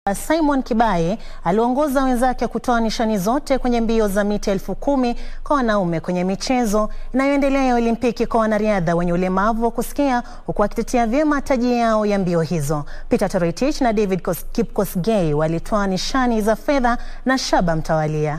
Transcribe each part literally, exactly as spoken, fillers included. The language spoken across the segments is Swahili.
Simon Kibai aliwaongoza wenzake kutwaa nishani zote kwenye mbio za mita elfu kumi kwa wanaume kwenye michezo inayoendelea ya Olimpiki kwa wanariadha wenye ulemavu wa kuskia, huku wakitetea vyema taji yao ya mbio hizo. Toroitich na David Kipkogei walitwaa nishani za fedha na shaba mtawalia.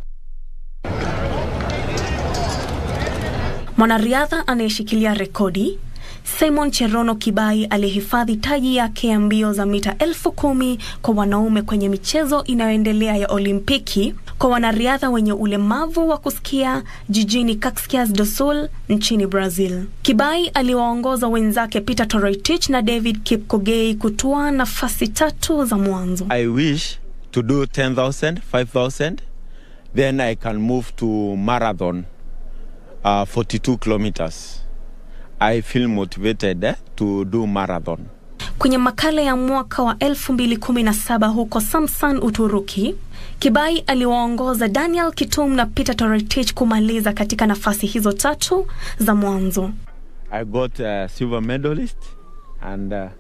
Mwanariadha anayeshikilia rekodi Simon Cherono Kibai alihifadhi taji yake ya mbio za mita elfu kumi kwa wanaume kwenye michezo inayoendelea ya Olimpiki kwa wanariadha wenye ulemavu wa kuskia jijini Caxias do Sul nchini Brazil. Kibai aliwaongoza wenzake Toroitich na David Kipkogei kutwaa nafasi tatu za mwanzo. I wish to do ten thousand, five thousand, then I can move to marathon, uh, forty-two kilometers. I feel motivated eh, to do marathon. Kwenye makala ya mwaka wa elfu mbili kumi na saba huko Samsun, Uturuki, Kibai aliwaongoza Daniel Kitum na Toroitich kumaliza katika nafasi hizo tatu za mwanzo. I got a silver medalist and uh,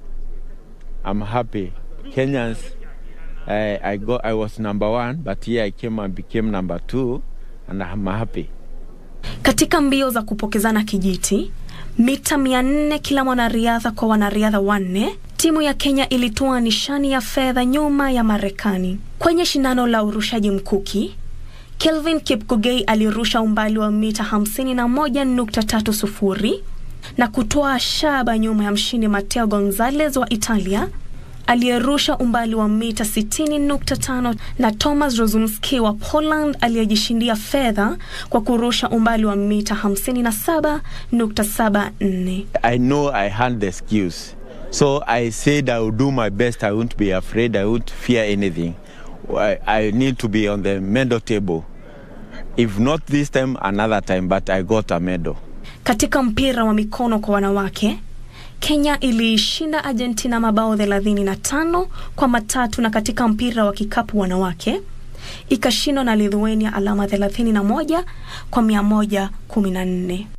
I'm happy. Kenyans, uh, I got I was number one, but here I came and became number two and I'm happy. Katika mbio za kupokezana kijiti, mita mia nne kila mwanariadha kwa wanariadha wanne, timu ya Kenya ilitwaa nishani ya fedha nyuma ya Marekani. Kwenye shindano la urushaji mkuki, David Kipkogei alirusha umbali wa mita hamsini na moja nukta tatu sufuri na kutwaa shaba nyuma ya mshindi Matteo Gonzalez wa Italia aliyerusha umbali wa mita sitini nukta tano na Thomas Rozumski wa Poland aliyejishindia fedha kwa kurusha umbali wa mita hamsini na saba nukta saba nne. I know I had the skills, so I said I will do my best. I won't be afraid, I won't fear anything. I, I need to be on the medal table. If not this time, another time, but I got a medal. Katika mpira wa mikono kwa wanawake, Kenya ilishinda Argentina mabao thelathini na tano kwa matatu, na katika mpira wa kikapu wanawake ikashindwa na Lithuania alama thelathini na moja kwa mia moja kumi na nne.